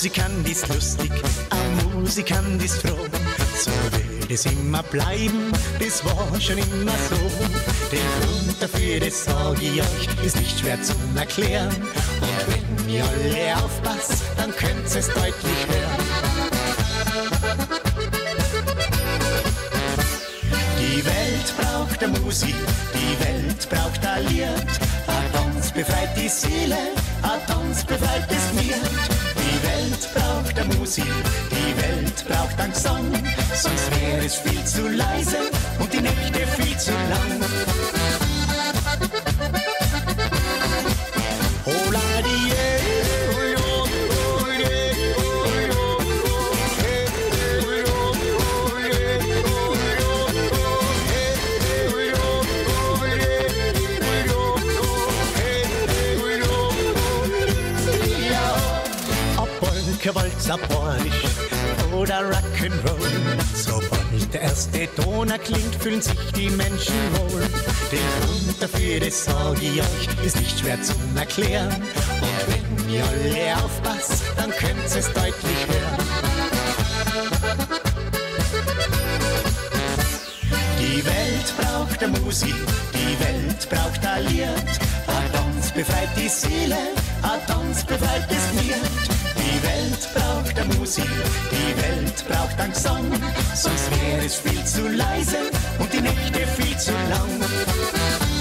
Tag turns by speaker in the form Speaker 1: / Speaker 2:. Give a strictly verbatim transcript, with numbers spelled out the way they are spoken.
Speaker 1: Musikant ist lustig, ein Musikant ist froh. So wird es immer bleiben, das war schon immer so. Den Grund dafür, das sag ich euch, ist nicht schwer zu erklären. Und wenn ihr alle aufpasst, dann könnt ihr es deutlich hören. Die Welt braucht eine Musik, die Welt braucht ein Lied. Ein Tanz befreit die Seele, ein Tanz befreit das Miet. Die Welt braucht eine Musik, die Welt braucht einen Gesang. Sonst wäre es viel zu leise und die Nächte viel zu lang. Hola die Walzer, Polish oder Rock'n'Roll. Sobald der erste Ton erklingt, fühlen sich die Menschen wohl. Den Grund dafür, das sag ich euch, ist nicht schwer zu erklären. Und wenn ihr alle aufpasst, dann könnt ihr es deutlich hören. Die Welt braucht eine Musik, die Welt braucht ein Lied. Ein Tanz befreit die Seele, ein Tanz befreit das Miet. Die Welt braucht eine Musik, die Welt braucht einen Gesang. Sonst wäre es viel zu leise und die Nächte viel zu lang.